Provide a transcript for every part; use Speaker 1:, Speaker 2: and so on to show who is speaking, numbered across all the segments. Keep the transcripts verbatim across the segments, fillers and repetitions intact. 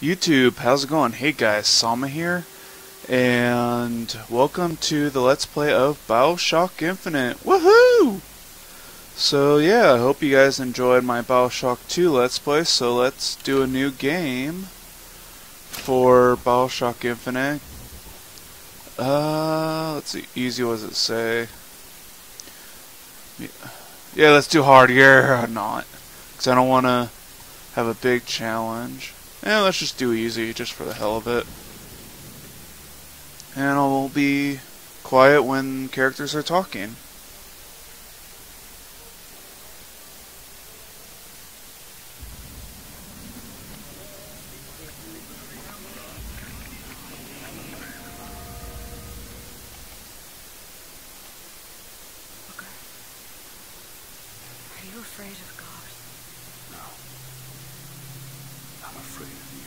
Speaker 1: YouTube, how's it going? Hey guys, Sama here, and welcome to the Let's Play of BioShock Infinite. Woohoo! So yeah, I hope you guys enjoyed my BioShock two Let's Play, so let's do a new game for BioShock Infinite. Uh, let's see, easy, what does it say? Yeah, let's do hard, yeah, not. Because I don't want to have a big challenge. Yeah, let's just do easy, just for the hell of it. And I'll be quiet when characters are talking.
Speaker 2: Booker, are you afraid of God?
Speaker 3: No. I'm afraid of you.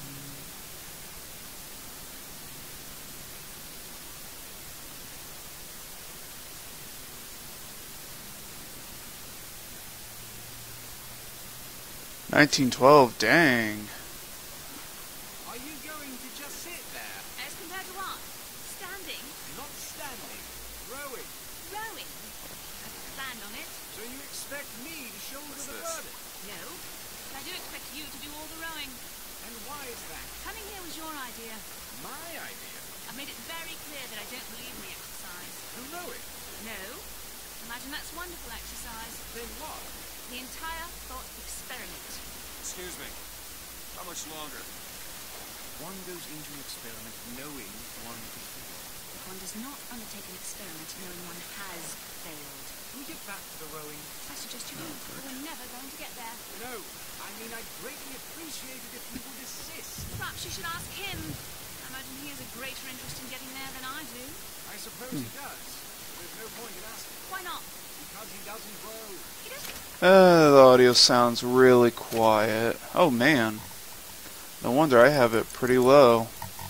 Speaker 1: nineteen twelve, dang.
Speaker 4: Are you going to just sit there?
Speaker 2: As compared to what? Standing?
Speaker 4: Not standing. Rowing.
Speaker 2: Rowing? I've planned on it.
Speaker 4: So you expect me to shoulder
Speaker 3: What's
Speaker 4: the
Speaker 3: this?
Speaker 4: burden?
Speaker 2: No. But I do expect you to do all the rowing.
Speaker 4: And why is that?
Speaker 2: Coming here was your idea.
Speaker 4: My idea.
Speaker 2: I've made it very clear that I don't believe in the exercise.
Speaker 4: The rowing.
Speaker 2: No. Imagine that's wonderful exercise.
Speaker 4: Then what?
Speaker 2: The entire thought experiment.
Speaker 3: Excuse me. How much longer?
Speaker 4: One goes into an experiment knowing one could fail.
Speaker 2: But one does not undertake an experiment knowing one has failed.
Speaker 4: Can we get back to the rowing?
Speaker 2: I suggest you do, but we're never going to get there.
Speaker 4: No. I mean, I'd greatly appreciate it if you would assist.
Speaker 2: Perhaps you should ask him. I imagine he has a greater interest in getting there than I do.
Speaker 4: I suppose he does. There's no point in asking.
Speaker 2: Why not?
Speaker 4: Because he doesn't row.
Speaker 2: He doesn't.
Speaker 1: Uh, the audio sounds really quiet. Oh man. No wonder I have it pretty low.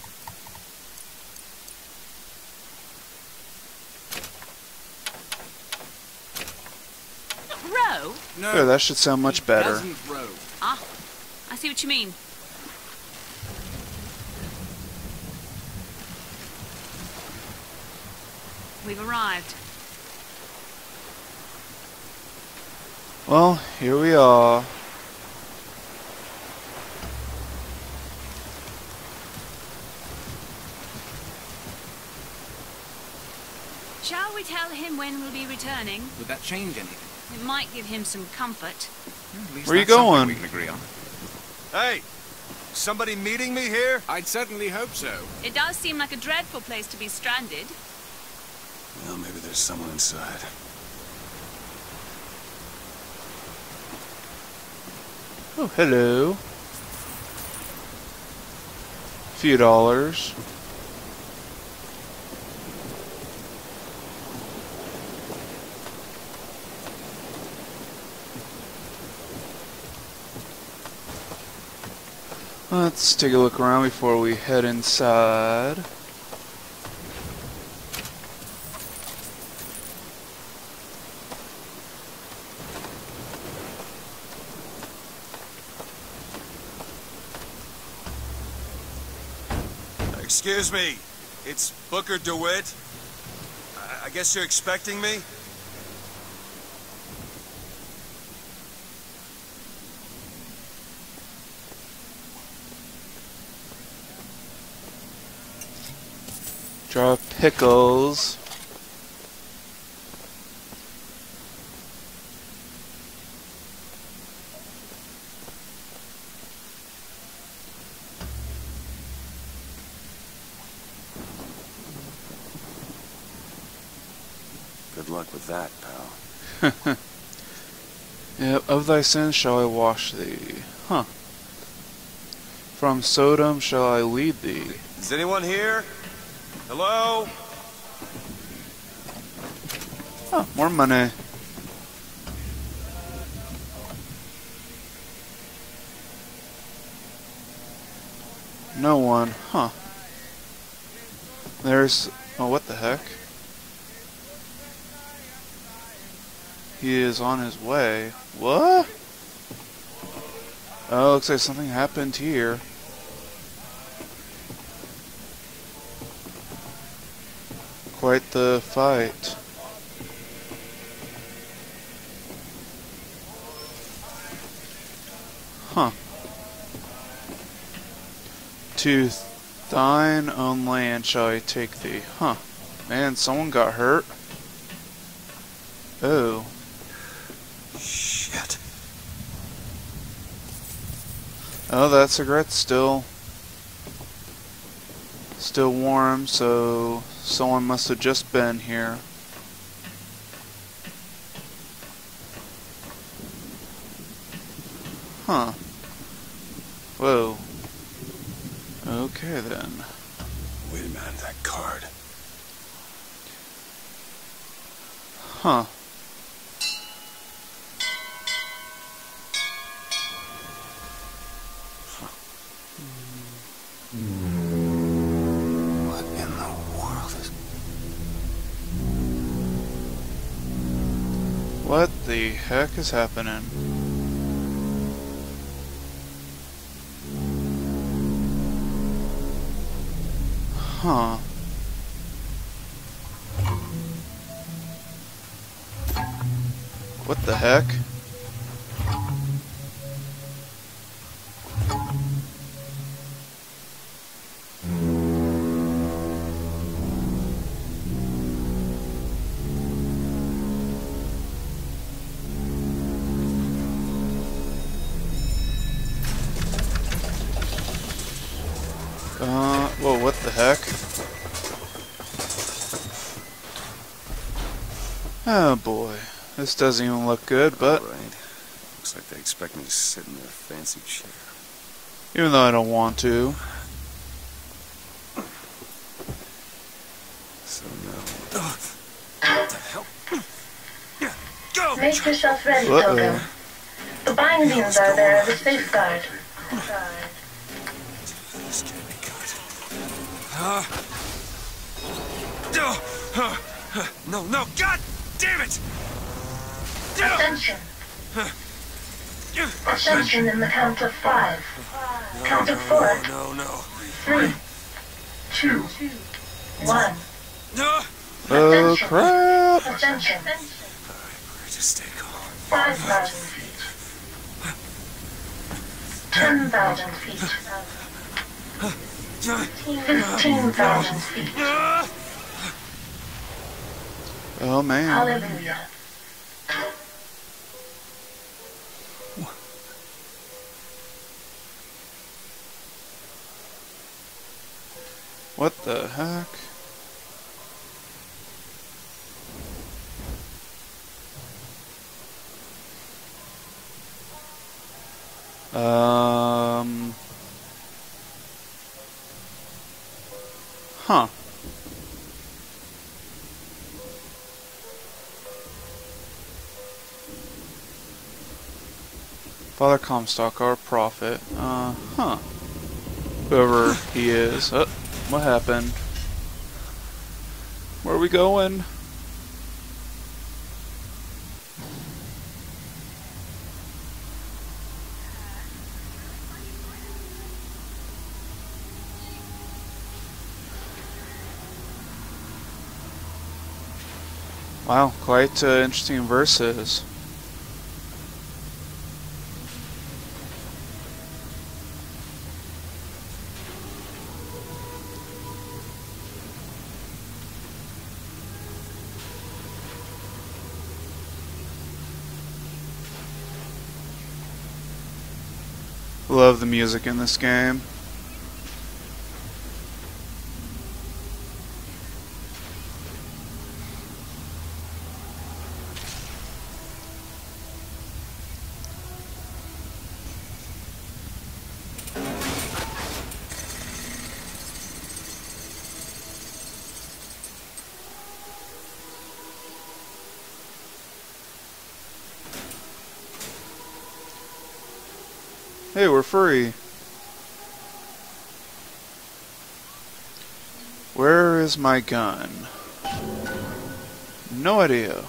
Speaker 2: Row?
Speaker 4: No.
Speaker 1: There, that should sound much better.
Speaker 4: Doesn't row.
Speaker 2: Ah, I see what you mean. We've arrived.
Speaker 1: Well, here we are.
Speaker 2: Shall we tell him when we'll be returning?
Speaker 4: Would that change anything?
Speaker 2: It might give him some comfort.
Speaker 4: At least
Speaker 1: Where you
Speaker 4: that's something
Speaker 1: going?
Speaker 4: We can agree on.
Speaker 3: Hey! Somebody meeting me here?
Speaker 4: I'd certainly hope so.
Speaker 2: It does seem like a dreadful place to be stranded.
Speaker 3: Well, maybe there's someone inside.
Speaker 1: Oh, hello. Few dollars. Let's take a look around before we head inside.
Speaker 3: Excuse me. It's Booker DeWitt. I, I guess you're expecting me?
Speaker 1: Draw pickles.
Speaker 3: Good luck with that, pal.
Speaker 1: Yep, of thy sins shall I wash thee. Huh. From Sodom shall I lead thee.
Speaker 3: Is anyone here? Hello?
Speaker 1: Oh, more money. No one. Huh. There's... Oh, what the heck? He is on his way. What? Oh, looks like something happened here. Quite the fight. Huh. To thine own land shall I take thee. Huh. Man, someone got hurt. Oh.
Speaker 3: Shit.
Speaker 1: Oh, that cigarette's still still warm, so someone must have just been here. Huh. Whoa. Okay then.
Speaker 3: Wait a minute, that card.
Speaker 1: Huh.
Speaker 3: What in the world is...
Speaker 1: What the heck is happening? Huh. What the heck? Uh, whoa, what the heck? Oh boy, this doesn't even look good, but
Speaker 3: All right. Looks like they expect me to sit in their fancy chair.
Speaker 1: even though I don't want to.
Speaker 3: So now... What the hell? Go!
Speaker 5: Make yourself ready,
Speaker 1: Uh-oh.
Speaker 5: Pilgrim. The bindings are there as a safeguard. Inside.
Speaker 3: This can't be good. Uh, no, uh, uh, no, no, God damn it!
Speaker 5: Ascension. Ascension in the count of five. Count of four.
Speaker 3: No, no,
Speaker 5: Three. Two. One.
Speaker 3: no!
Speaker 1: Oh crap!
Speaker 5: Ascension.
Speaker 3: Just stay calm.
Speaker 5: Five thousand feet. Ten thousand feet. Fifteen thousand feet.
Speaker 1: Oh man.
Speaker 5: Hallelujah.
Speaker 1: What the heck? Um. Huh. Father Comstock, our prophet. Uh, huh. Whoever he is. Uh, what happened? Where are we going? Wow, quite uh, interesting verses. Love the music in this game. Hey, we're free. Where is my gun? No idea.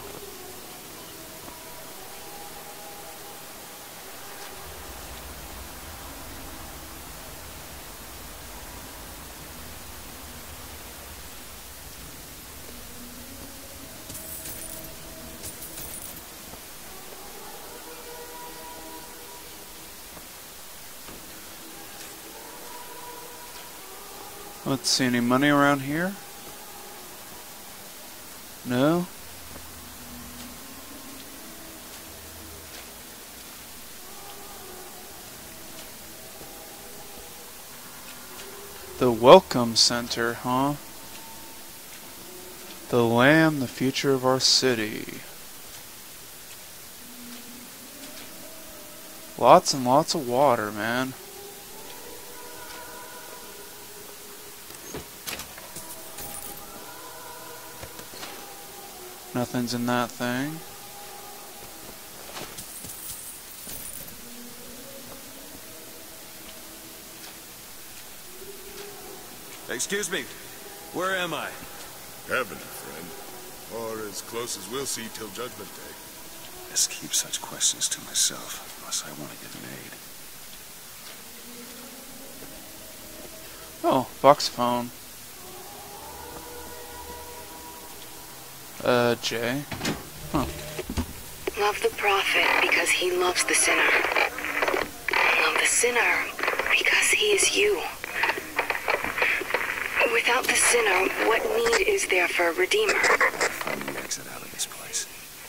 Speaker 1: Let's see, any money around here? No? The Welcome Center, huh? The Lamb, the future of our city. Lots and lots of water, man. Nothing's in that thing.
Speaker 3: Excuse me, where am I?
Speaker 6: Heaven, friend. Or as close as we'll see till Judgment Day.
Speaker 3: Let's keep such questions to myself, unless I want to get made.
Speaker 1: Oh, box phone. Uh, Jay? Huh.
Speaker 7: Love the prophet because he loves the sinner. Love the sinner because he is you. Without the sinner, what need is there for a redeemer?
Speaker 3: Find the exit out of this place.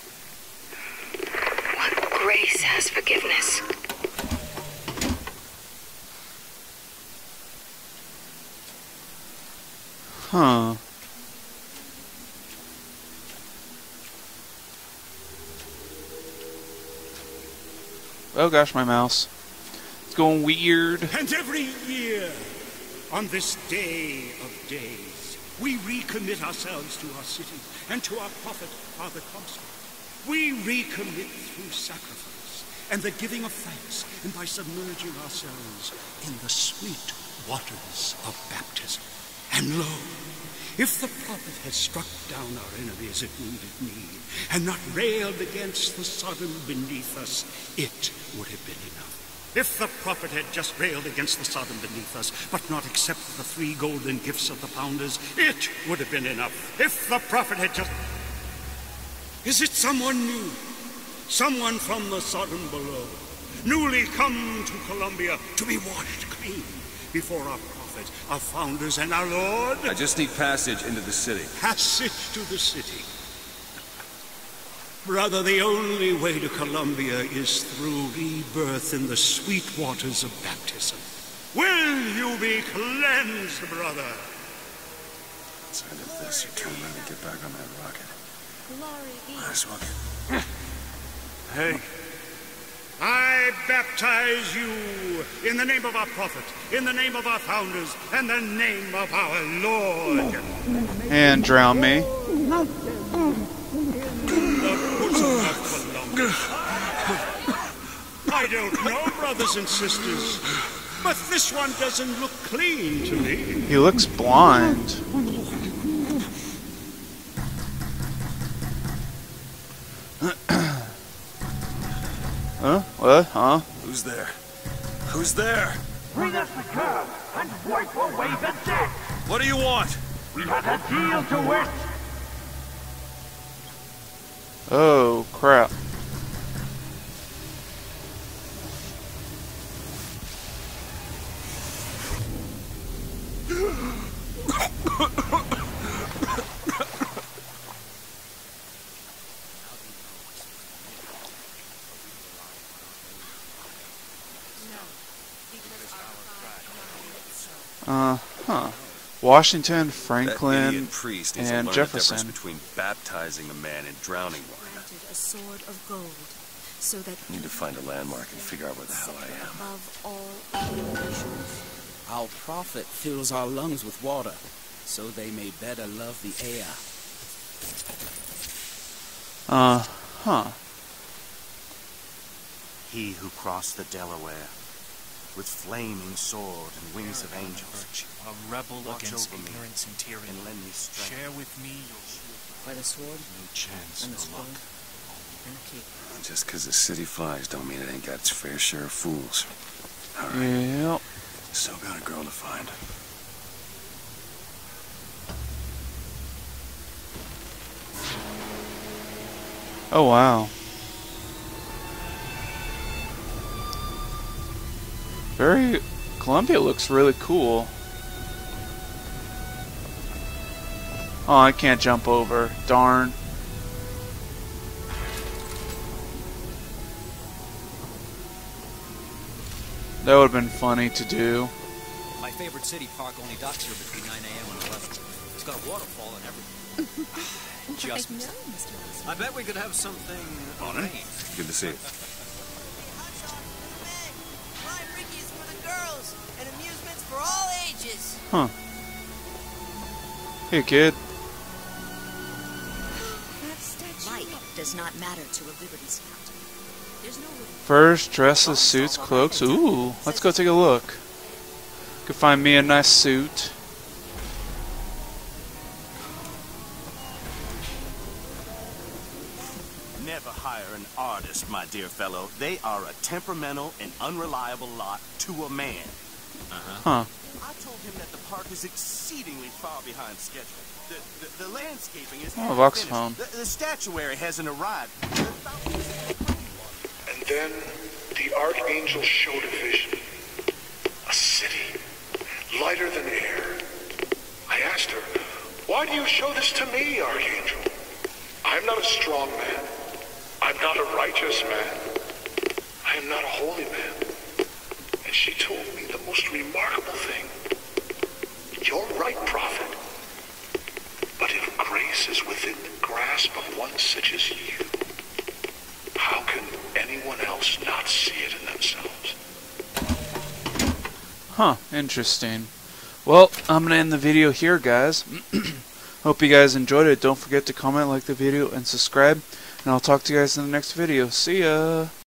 Speaker 7: What grace has forgiveness?
Speaker 1: Huh. Oh gosh, my mouse. It's going weird.
Speaker 8: And every year, on this day of days, we recommit ourselves to our city and to our prophet, Father Comstock. We recommit through sacrifice and the giving of thanks, and by submerging ourselves in the sweet waters of baptism. And lo, if the prophet had struck down our enemies at wounded knee, and not railed against the Sodom beneath us, it would have been enough. If the prophet had just railed against the Sodom beneath us, but not accepted the three golden gifts of the pounders, it would have been enough. If the prophet had just... Is it someone new? Someone from the Sodom below, newly come to Columbia to be washed clean before our prophet, our founders, and our Lord?
Speaker 3: I just need passage into the city.
Speaker 8: Passage to the city. Brother, the only way to Columbia is through rebirth in the sweet waters of baptism. Will you be cleansed, brother?
Speaker 3: Outside of this, you turn around and get back on that rocket.
Speaker 2: Glory be.
Speaker 3: Might as well get... Hey.
Speaker 8: I baptize you in the name of our prophet, in the name of our founders, and the name of our Lord.
Speaker 1: And drown me.
Speaker 8: The bosom of Columbia. I don't know, brothers and sisters, but this one doesn't look clean to me.
Speaker 1: He looks blind. Huh? What? Huh?
Speaker 3: Who's there? Who's there?
Speaker 9: Bring us the curb and wipe away the debt.
Speaker 3: What do you want?
Speaker 9: We had a deal to it.
Speaker 1: Oh, crap. Uh, huh. Washington,
Speaker 3: That
Speaker 1: Franklin,
Speaker 3: idiot priest needs to
Speaker 1: and
Speaker 3: learn
Speaker 1: Jefferson.
Speaker 3: the difference between baptizing a man and drowning one.
Speaker 10: Granted a sword of gold, so that
Speaker 3: I need to find a landmark and figure out where the hell I am.
Speaker 10: above all other nations.
Speaker 11: Our prophet fills our lungs with water, so they may better love the air.
Speaker 1: Uh, huh.
Speaker 4: He who crossed the Delaware with flaming sword and wings of angels.
Speaker 12: A rebel
Speaker 4: Watch
Speaker 12: against
Speaker 4: over me
Speaker 12: ignorance and tyranny.
Speaker 4: and lend me strength.
Speaker 12: Share with me your
Speaker 11: By the sword,
Speaker 12: no chance,
Speaker 11: and the
Speaker 12: no
Speaker 11: sword,
Speaker 12: luck.
Speaker 11: and the key.
Speaker 3: Just because the city flies don't mean it ain't got its fair share of fools. All right.
Speaker 1: Yep.
Speaker 3: Still got a girl to find.
Speaker 1: Oh, wow. Very... Columbia looks really cool. Oh, I can't jump over. Darn. That would have been funny to do.
Speaker 13: My favorite city park only docks here between nine A M and eleven. It's got a waterfall and everything. Just
Speaker 10: I know, Mister Wilson.
Speaker 13: I bet we could have something
Speaker 3: Morning. Good to see you.
Speaker 14: Flying Ricky's for the girls and amusements for all ages.
Speaker 1: Huh. Hey, kid.
Speaker 10: Light does not matter to a Liberty Scout. There's no
Speaker 1: Furs, dresses, suits, cloaks. Ooh, let's go take a look. Could find me a nice suit.
Speaker 4: Never hire an artist, my dear fellow. They are a temperamental and unreliable lot to a man.
Speaker 1: Uh-huh. Huh.
Speaker 4: I told him that the park is exceedingly far behind schedule. The, the, the landscaping is
Speaker 1: Oh, Voxphone.
Speaker 4: the, the statuary hasn't arrived.
Speaker 15: And then the Archangel showed a vision. A city, lighter than air. I asked her, why do you show this to me, Archangel? I'm not a strong man. I'm not a righteous man. I am not a holy man. And she told me the most remarkable thing. You're right, prophet. But if grace is within the grasp of one such as you, how can anyone else not see it in themselves?
Speaker 1: Huh, interesting. Well, I'm going to end the video here, guys. Hope you guys enjoyed it. Don't forget to comment, like the video, and subscribe. And I'll talk to you guys in the next video. See ya!